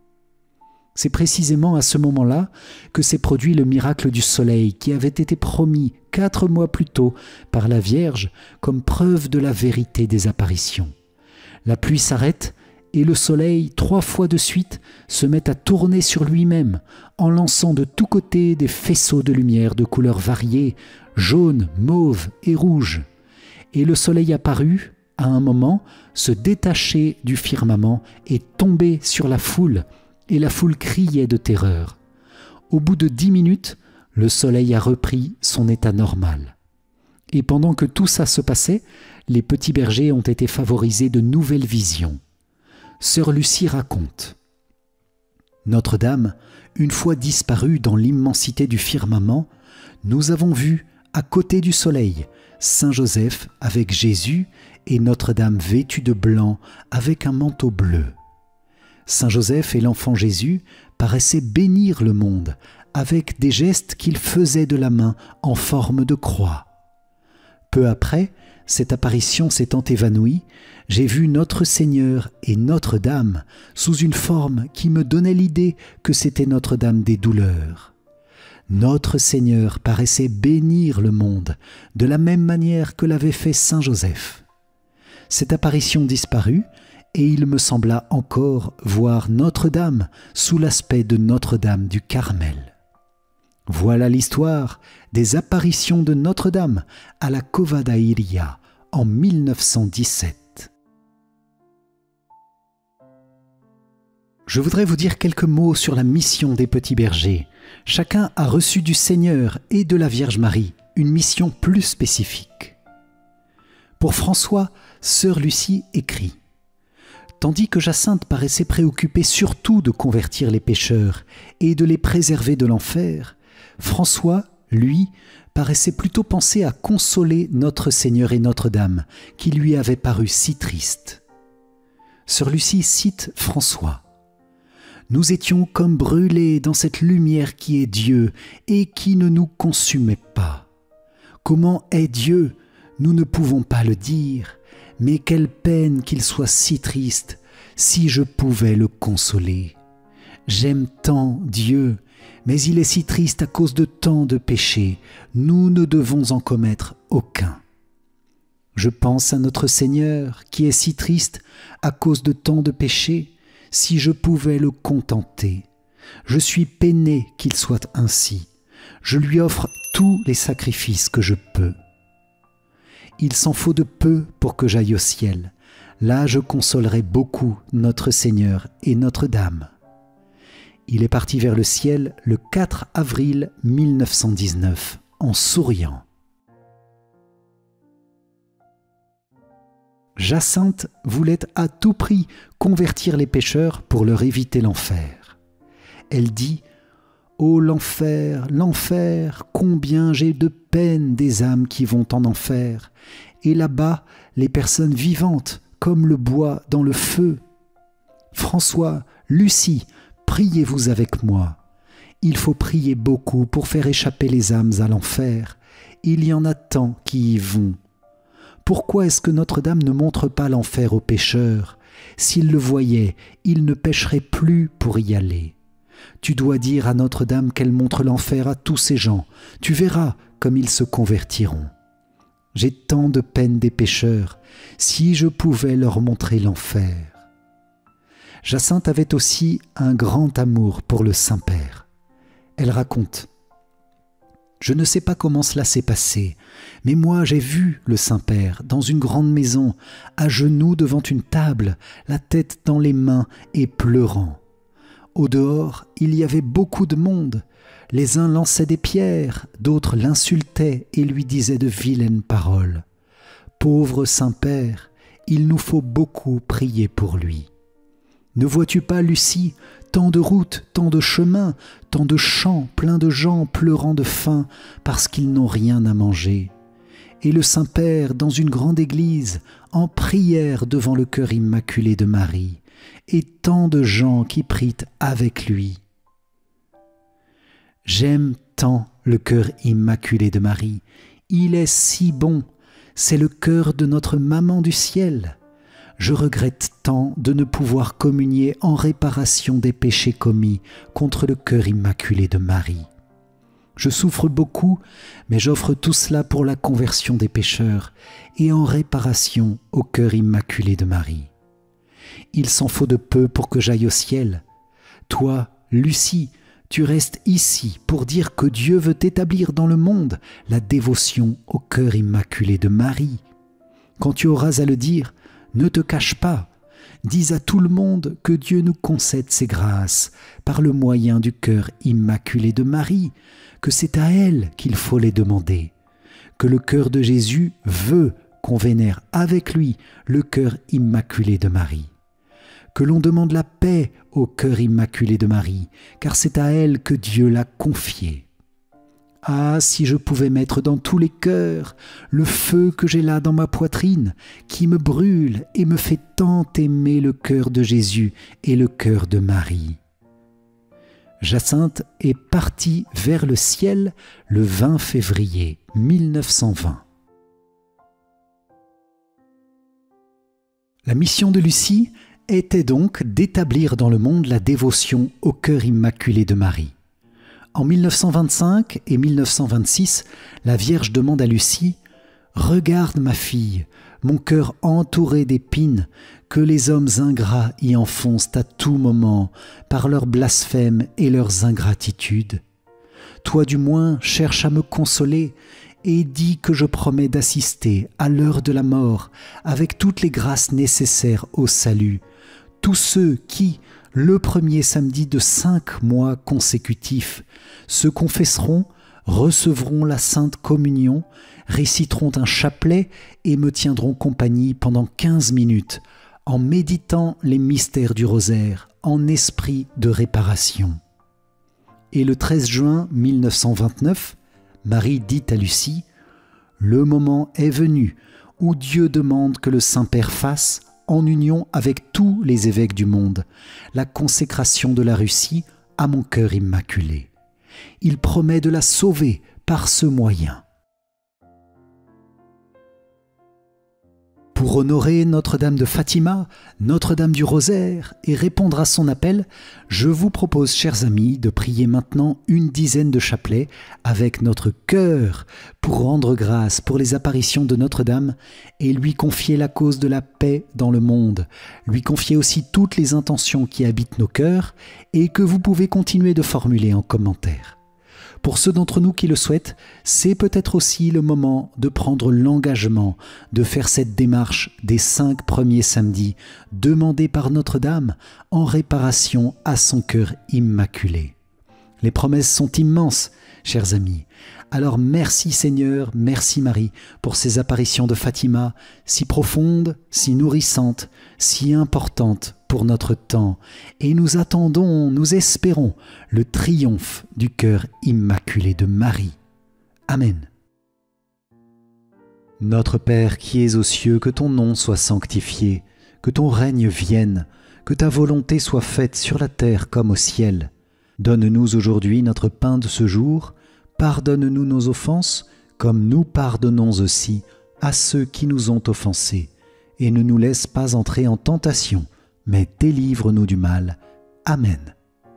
C'est précisément à ce moment-là que s'est produit le miracle du soleil qui avait été promis quatre mois plus tôt par la Vierge comme preuve de la vérité des apparitions. La pluie s'arrête et le soleil, trois fois de suite, se met à tourner sur lui-même en lançant de tous côtés des faisceaux de lumière de couleurs variées, jaune, mauve et rouge. Et le soleil apparut, à un moment, se détacher du firmament et tomber sur la foule, et la foule criait de terreur. Au bout de dix minutes, le soleil a repris son état normal. Et pendant que tout ça se passait, les petits bergers ont été favorisés de nouvelles visions. Sœur Lucie raconte. Notre-Dame, une fois disparue dans l'immensité du firmament, nous avons vu, à côté du soleil, Saint Joseph avec Jésus et Notre-Dame vêtue de blanc avec un manteau bleu. Saint Joseph et l'enfant Jésus paraissaient bénir le monde avec des gestes qu'ils faisaient de la main en forme de croix. Peu après, cette apparition s'étant évanouie, j'ai vu notre Seigneur et Notre-Dame sous une forme qui me donnait l'idée que c'était Notre-Dame des douleurs. Notre Seigneur paraissait bénir le monde de la même manière que l'avait fait Saint Joseph. Cette apparition disparut, et il me sembla encore voir Notre-Dame sous l'aspect de Notre-Dame du Carmel. Voilà l'histoire des apparitions de Notre-Dame à la Cova da Iria en mille neuf cent dix-sept. Je voudrais vous dire quelques mots sur la mission des petits bergers. Chacun a reçu du Seigneur et de la Vierge Marie une mission plus spécifique. Pour François, sœur Lucie écrit: tandis que Jacinthe paraissait préoccupée surtout de convertir les pécheurs et de les préserver de l'enfer, François, lui, paraissait plutôt penser à consoler notre Seigneur et Notre-Dame, qui lui avaient paru si tristes. Sœur Lucie cite François. « Nous étions comme brûlés dans cette lumière qui est Dieu et qui ne nous consumait pas. Comment est Dieu ? Nous ne pouvons pas le dire, Mais quelle peine qu'il soit si triste, si je pouvais le consoler. J'aime tant Dieu, mais il est si triste à cause de tant de péchés, nous ne devons en commettre aucun. Je pense à notre Seigneur, qui est si triste à cause de tant de péchés, si je pouvais le contenter. Je suis peiné qu'il soit ainsi. Je lui offre tous les sacrifices que je peux. Il s'en faut de peu pour que j'aille au ciel. Là, je consolerai beaucoup notre Seigneur et Notre-Dame. Il est parti vers le ciel le quatre avril mille neuf cent dix-neuf, en souriant. Jacinthe voulait à tout prix convertir les pécheurs pour leur éviter l'enfer. Elle dit « Ô l'enfer, l'enfer, combien j'ai de peine des âmes qui vont en enfer, et là-bas les personnes vivantes comme le bois dans le feu. François, Lucie, priez-vous avec moi. Il faut prier beaucoup pour faire échapper les âmes à l'enfer. Il y en a tant qui y vont. Pourquoi est-ce que Notre-Dame ne montre pas l'enfer aux pécheurs? S'ils le voyaient, ils ne pécheraient plus pour y aller. Tu dois dire à Notre-Dame qu'elle montre l'enfer à tous ces gens. Tu verras comme ils se convertiront. J'ai tant de peine des pécheurs, si je pouvais leur montrer l'enfer. » Jacinthe avait aussi un grand amour pour le Saint-Père. Elle raconte « Je ne sais pas comment cela s'est passé, mais moi j'ai vu le Saint-Père dans une grande maison, à genoux devant une table, la tête dans les mains et pleurant. Au dehors, il y avait beaucoup de monde. Les uns lançaient des pierres, d'autres l'insultaient et lui disaient de vilaines paroles. Pauvre Saint-Père, il nous faut beaucoup prier pour lui. Ne vois-tu pas, Lucie, tant de routes, tant de chemins, tant de champs pleins de gens pleurant de faim parce qu'ils n'ont rien à manger. Et le Saint-Père dans une grande église, en prière devant le cœur immaculé de Marie, et tant de gens qui prient avec lui. J'aime tant le cœur immaculé de Marie. Il est si bon, c'est le cœur de notre maman du ciel. Je regrette tant de ne pouvoir communier en réparation des péchés commis contre le cœur immaculé de Marie. Je souffre beaucoup, mais j'offre tout cela pour la conversion des pécheurs et en réparation au cœur immaculé de Marie. Il s'en faut de peu pour que j'aille au ciel. Toi, Lucie, tu restes ici pour dire que Dieu veut établir dans le monde la dévotion au cœur immaculé de Marie. Quand tu auras à le dire, ne te cache pas. Dis à tout le monde que Dieu nous concède ses grâces par le moyen du cœur immaculé de Marie, que c'est à elle qu'il faut les demander, que le cœur de Jésus veut qu'on vénère avec lui le cœur immaculé de Marie, que l'on demande la paix au cœur immaculé de Marie, car c'est à elle que Dieu l'a confié. Ah, si je pouvais mettre dans tous les cœurs le feu que j'ai là dans ma poitrine, qui me brûle et me fait tant aimer le cœur de Jésus et le cœur de Marie. » Jacinthe est partie vers le ciel le vingt février mille neuf cent vingt. La mission de Lucie était donc d'établir dans le monde la dévotion au cœur immaculé de Marie. En mille neuf cent vingt-cinq et mille neuf cent vingt-six, la Vierge demande à Lucie « Regarde ma fille, mon cœur entouré d'épines, que les hommes ingrats y enfoncent à tout moment par leurs blasphèmes et leurs ingratitudes. Toi du moins cherche à me consoler et dis que je promets d'assister à l'heure de la mort avec toutes les grâces nécessaires au salut, tous ceux qui, le premier samedi de cinq mois consécutifs, se confesseront, recevront la Sainte Communion, réciteront un chapelet et me tiendront compagnie pendant quinze minutes en méditant les mystères du rosaire en esprit de réparation. » Et le treize juin mille neuf cent vingt-neuf, Marie dit à Lucie « Le moment est venu où Dieu demande que le Saint-Père fasse, en union avec tous les évêques du monde, la consécration de la Russie à mon cœur immaculé. Il promet de la sauver par ce moyen. » Pour honorer Notre-Dame de Fatima, Notre-Dame du Rosaire et répondre à son appel, je vous propose, chers amis, de prier maintenant une dizaine de chapelets avec notre cœur pour rendre grâce pour les apparitions de Notre-Dame et lui confier la cause de la paix dans le monde, lui confier aussi toutes les intentions qui habitent nos cœurs et que vous pouvez continuer de formuler en commentaire. Pour ceux d'entre nous qui le souhaitent, c'est peut-être aussi le moment de prendre l'engagement de faire cette démarche des cinq premiers samedis demandés par Notre-Dame en réparation à son cœur immaculé. Les promesses sont immenses, chers amis. Alors merci Seigneur, merci Marie pour ces apparitions de Fatima, si profondes, si nourrissantes, si importantes pour notre temps. Et nous attendons, nous espérons le triomphe du cœur immaculé de Marie. Amen. Notre Père qui es aux cieux, que ton nom soit sanctifié, que ton règne vienne, que ta volonté soit faite sur la terre comme au ciel. Donne-nous aujourd'hui notre pain de ce jour. Pardonne-nous nos offenses, comme nous pardonnons aussi à ceux qui nous ont offensés. Et ne nous laisse pas entrer en tentation, mais délivre-nous du mal. Amen.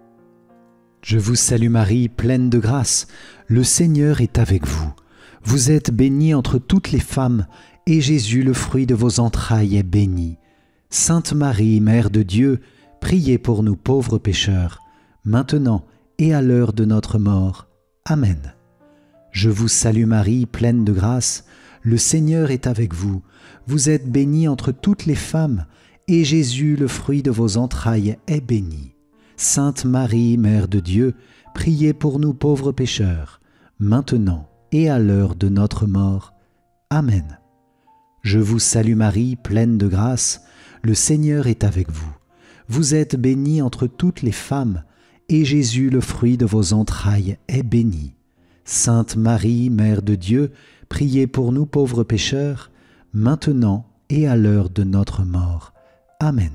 Je vous salue Marie, pleine de grâce. Le Seigneur est avec vous. Vous êtes bénie entre toutes les femmes, et Jésus, le fruit de vos entrailles, est béni. Sainte Marie, Mère de Dieu, priez pour nous pauvres pécheurs, maintenant et à l'heure de notre mort. Amen. Je vous salue Marie, pleine de grâce, le Seigneur est avec vous. Vous êtes bénie entre toutes les femmes, et Jésus, le fruit de vos entrailles, est béni. Sainte Marie, Mère de Dieu, priez pour nous pauvres pécheurs, maintenant et à l'heure de notre mort. Amen. Je vous salue Marie, pleine de grâce, le Seigneur est avec vous. Vous êtes bénie entre toutes les femmes, et Jésus, le fruit de vos entrailles, est béni. Sainte Marie, Mère de Dieu, priez pour nous pauvres pécheurs, maintenant et à l'heure de notre mort. Amen.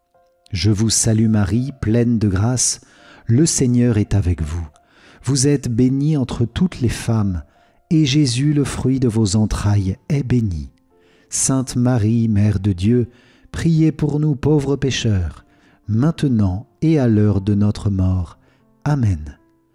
Je vous salue Marie, pleine de grâce, le Seigneur est avec vous. Vous êtes bénie entre toutes les femmes, et Jésus, le fruit de vos entrailles, est béni. Sainte Marie, Mère de Dieu, priez pour nous pauvres pécheurs, maintenant et à l'heure de notre mort. Amen.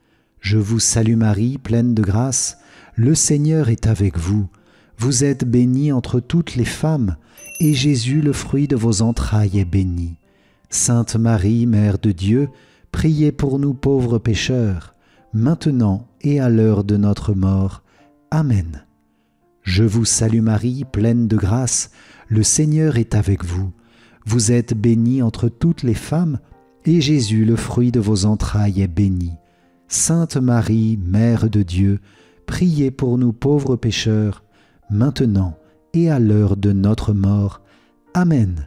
Je vous salue Marie, pleine de grâce, le Seigneur est avec vous. Vous êtes bénie entre toutes les femmes, et Jésus, le fruit de vos entrailles, est béni. Sainte Marie, Mère de Dieu, priez pour nous pauvres pécheurs, maintenant et à l'heure de notre mort. Amen. Je vous salue Marie, pleine de grâce, le Seigneur est avec vous. Vous êtes bénie entre toutes les femmes, et Jésus, le fruit de vos entrailles, est béni. Sainte Marie, Mère de Dieu, priez pour nous pauvres pécheurs, maintenant et à l'heure de notre mort. Amen.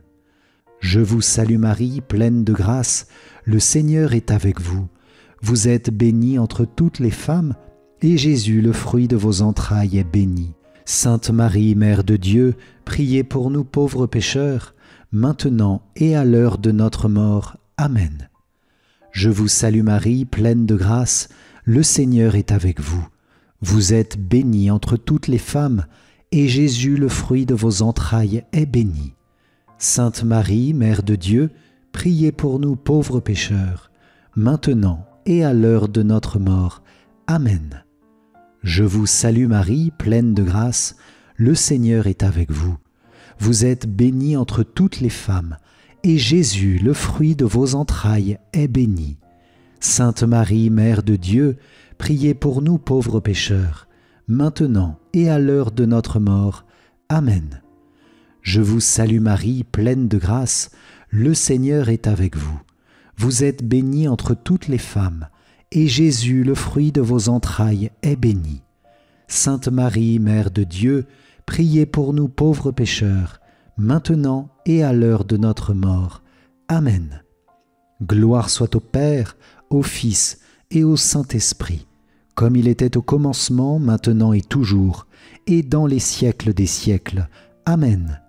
Je vous salue Marie, pleine de grâce, le Seigneur est avec vous. Vous êtes bénie entre toutes les femmes, et Jésus, le fruit de vos entrailles, est béni. Sainte Marie, Mère de Dieu, priez pour nous pauvres pécheurs, maintenant et à l'heure de notre mort. Amen. Je vous salue Marie, pleine de grâce, le Seigneur est avec vous. Vous êtes bénie entre toutes les femmes, et Jésus, le fruit de vos entrailles, est béni. Sainte Marie, Mère de Dieu, priez pour nous pauvres pécheurs, maintenant et à l'heure de notre mort. Amen. Je vous salue Marie, pleine de grâce, le Seigneur est avec vous. Vous êtes bénie entre toutes les femmes, et Jésus, le fruit de vos entrailles, est béni. Sainte Marie, Mère de Dieu, priez pour nous pauvres pécheurs, maintenant et à l'heure de notre mort. Amen. Je vous salue Marie, pleine de grâce, le Seigneur est avec vous. Vous êtes bénie entre toutes les femmes, et Jésus, le fruit de vos entrailles, est béni. Sainte Marie, Mère de Dieu, priez pour nous pauvres pécheurs, maintenant et à l'heure de notre mort. Amen. Gloire soit au Père, au Fils et au Saint-Esprit, comme il était au commencement, maintenant et toujours, et dans les siècles des siècles. Amen.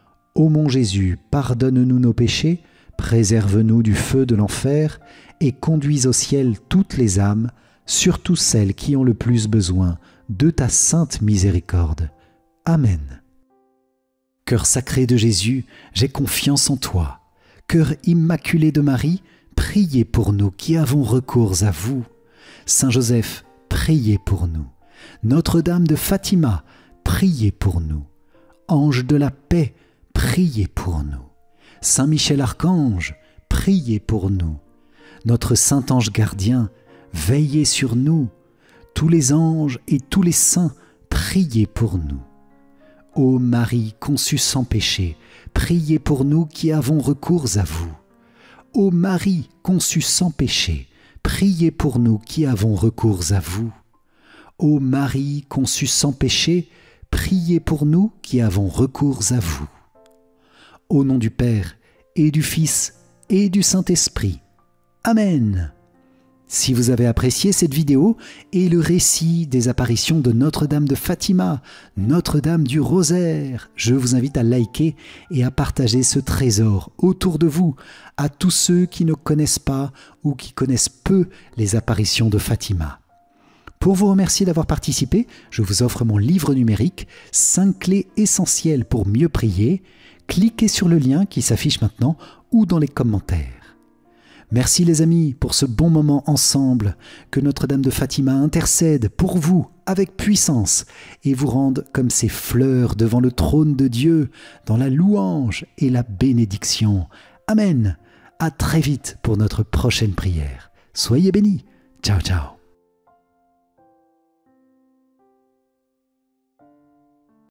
Ô mon Jésus, pardonne-nous nos péchés, préserve-nous du feu de l'enfer, et conduis au ciel toutes les âmes, surtout celles qui ont le plus besoin de ta sainte miséricorde. Amen. Cœur sacré de Jésus, j'ai confiance en toi. Cœur immaculé de Marie, priez pour nous qui avons recours à vous. Saint Joseph, priez pour nous. Notre-Dame de Fatima, priez pour nous. Ange de la paix, priez pour nous. Saint Michel Archange, priez pour nous. Notre Saint Ange gardien, veillez sur nous. Tous les anges et tous les saints, priez pour nous. Ô Marie conçue sans péché, priez pour nous qui avons recours à vous. Ô Marie conçue sans péché, priez pour nous qui avons recours à vous. Ô Marie conçue sans péché, priez pour nous qui avons recours à vous. Au nom du Père, et du Fils, et du Saint-Esprit. Amen. Si vous avez apprécié cette vidéo et le récit des apparitions de Notre-Dame de Fatima, Notre-Dame du Rosaire, je vous invite à liker et à partager ce trésor autour de vous à tous ceux qui ne connaissent pas ou qui connaissent peu les apparitions de Fatima. Pour vous remercier d'avoir participé, je vous offre mon livre numérique « cinq clés essentielles pour mieux prier ». Cliquez sur le lien qui s'affiche maintenant ou dans les commentaires. Merci les amis pour ce bon moment ensemble, que Notre-Dame de Fatima intercède pour vous avec puissance et vous rende comme ces fleurs devant le trône de Dieu dans la louange et la bénédiction. Amen. À très vite pour notre prochaine prière. Soyez bénis. Ciao, ciao.